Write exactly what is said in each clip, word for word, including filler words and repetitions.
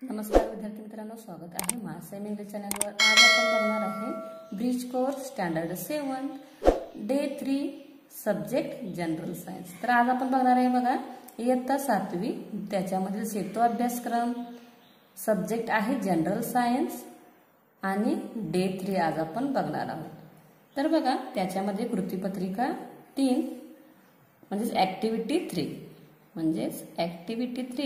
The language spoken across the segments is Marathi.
नमस्कार विद्यार्थी मित्रांनो, स्वागत आहे महासेम इंग्लिश चॅनलवर। आज आपण बघणार आहे bridge course standard seven day three subject general science. तर आज आपण बघणार आहे बघा इयत्ता सातवी, त्याच्यामधील सेतू अभ्यासक्रम सब्जेक्ट आहे जनरल सायन्स आणि डे थ्री आज आपण बघणार आहोत। तर बघा त्याच्यामध्ये कृतीपत्रिका तीन म्हणजे ऍक्टिव्हिटी थ्री म्हणजे ऍक्टिव्हिटी थ्री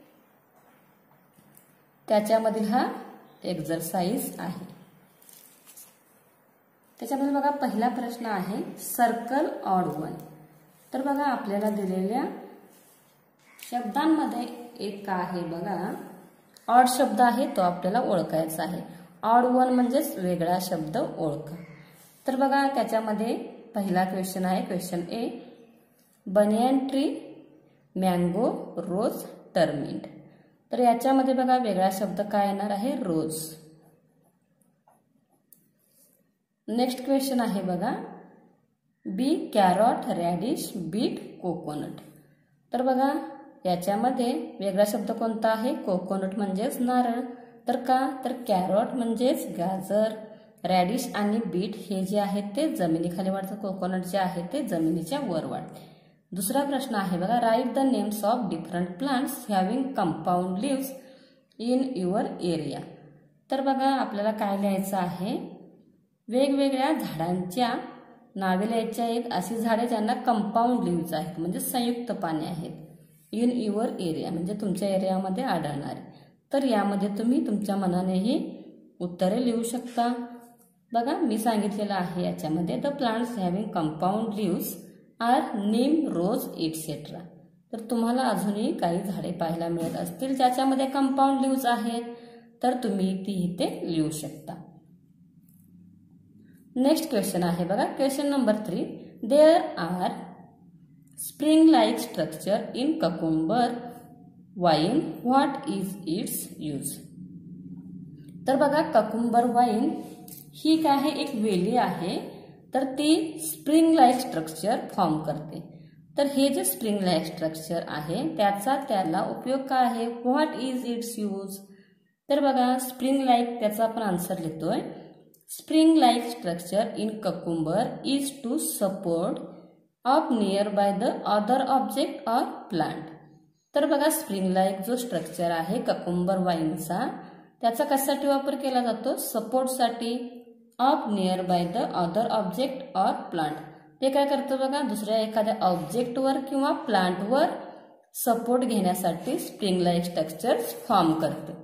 त्याच्यामधील हा एक्सरसाइज आहे। त्याच्यामध्ये बघा पहिला प्रश्न आहे सर्कल ऑड वन। तर बघा आपल्याला दिलेल्या शब्दांमध्ये एक आहे बघा ऑड शब्द आहे, तो आपल्याला ओळखायचा आहे। ऑड वन म्हणजेच वेगळा शब्द ओळखा। तर बघा त्याच्यामध्ये पहिला क्वेश्चन आहे question A, banyan tree, mango, rose, टर्मिंट। तर याच्यामध्ये बघा वेगळा शब्द काय येणार आहे, रोज। नेक्स्ट क्वेश्चन आहे बघा B, carrot, radish, beet, coconut. तर बघा याच्यामध्ये वेगळा शब्द कोणता आहे, कोकोनट म्हणजेच नारळ। तर का तर कॅरॉट म्हणजेच गाजर, रॅडिश आणि बीट हे जे आहेत ते जमिनीखाली वाढतात, कोकोनट जे आहे ते जमिनीच्या वर वाढते। दुसरा प्रश्न आहे बघा write the names of different plants having compound leaves in your area. तर बघा आपल्याला काय लिहायचं आहे, वेगवेगळ्या झाडांच्या नावे लिहायची आहेत, अशी झाडे ज्यांना कंपाऊंड लिव्स आहेत म्हणजे संयुक्त पाने आहेत। इन युअर एरिया म्हणजे तुमच्या एरियामध्ये आढळणारे। तर यामध्ये तुम्ही तुमच्या मनानेही उत्तरे लिहू शकता। बघा मी सांगितलेलं आहे याच्यामध्ये the plants having compound leaves are neem, rose etcetera. तर तुम्हाला अजूनही काही झाडे पाहायला मिळत असतील ज्याच्यामध्ये कंपाऊंड लिव्स आहेत, तर तुम्ही ती इथे लिहू शकता। नेक्स्ट क्वेश्चन आहे बघा question number three, there are spring like structure in cucumber vine, what is its use. तर बघा ककुंबर वाईन ही काय आहे, एक वेली आहे, तर ती स्प्रिंग लाईक स्ट्रक्चर फॉर्म करते। तर हे जे स्प्रिंग लाईक स्ट्रक्चर आहे त्याचा त्याला उपयोग काय आहे, व्हॉट इज इट्स यूज। तर बघा स्प्रिंग लाईक त्याचा आपण आन्सर लिहितोय, spring like structure in cucumber is to support of near by the other object or plant. तर बघा स्प्रिंग लाईक जो स्ट्रक्चर आहे ककुंबर वाईनचा त्याचा कशासाठी वापर केला जातो, सपोर्टसाठी of near by the other object or plant. ते काय करतं बघा दुसऱ्या एखाद्या ऑब्जेक्टवर किंवा प्लांटवर सपोर्ट घेण्यासाठी स्प्रिंग लाईक स्ट्रक्चर फॉर्म करतं।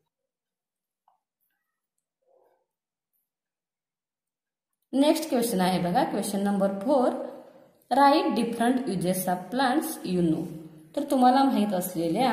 नेक्स्ट क्वेश्चन आहे बघा question number four, write different uses of plants you know. तर तुम्हाला माहित असलेल्या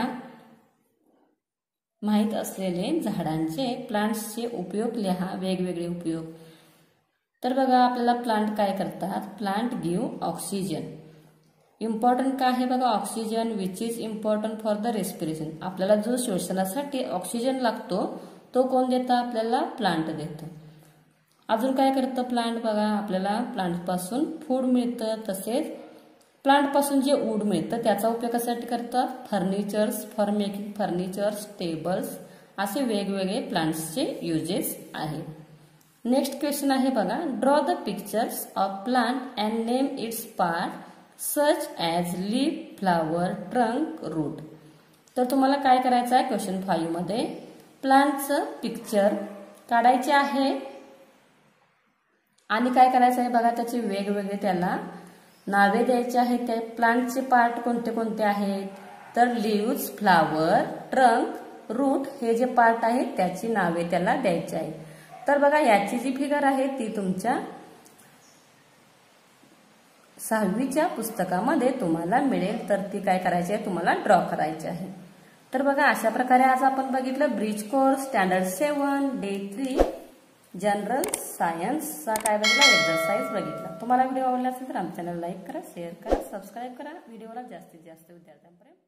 माहित असलेले झाडांचे प्लांट्सचे उपयोग लिहा, वेगवेगळे उपयोग। तर बघा आपल्याला प्लांट काय करतात, प्लांट गिव्ह ऑक्सिजन। इम्पॉर्टंट काय आहे बघा oxygen which is important for the respiration. आपल्याला जो श्वसनासाठी ऑक्सिजन लागतो तो कोण देतं, आपल्याला प्लांट देतं। अजून काय करतं प्लांट बघा, आपल्याला प्लांट पासून फूड मिळतं, तसेच प्लांट पासून जे वूड मिळतं त्याचा उपयोग कशासाठी करतात, furnitures, for making furnitures, tables, असे वेगवेगळे प्लांट्सचे युजेस आहेत। नेक्स्ट क्वेश्चन आहे बघा draw the pictures of plant and name its part such as leaf, flower, trunk, root. तर तुम्हाला काय करायचं आहे क्वेश्चन फाईव्ह मध्ये प्लांटचं पिक्चर काढायचे आहे आणि काय करायचं आहे बघा त्याचे वेगवेगळे त्याला नावे द्यायचे आहेत। त्या प्लांटचे पार्ट कोणते कोणते आहेत, तर लीव्स, फ्लावर, ट्रंक, रूट हे जे पार्ट आहेत त्याची नावे त्याला द्यायची आहेत। तर बघा याची जी फिगर आहे ती तुमच्या सहावीच्या पुस्तकामध्ये तुम्हाला मिळेल, तर ती काय करायची आहे तुम्हाला ड्रॉ करायची आहे। तर बघा अशा प्रकारे आज आपण बघितलं bridge course standard seven day three general सायन्सचा काय बघितला एक्सरसाइज बघितला। तुम्हाला व्हिडिओ आवडला असेल तर आमच्या चॅनल लाईक करा, शेअर करा, सबस्क्राईब करा, व्हिडिओला जास्तीत जास्त विद्यार्थ्यांपर्यंत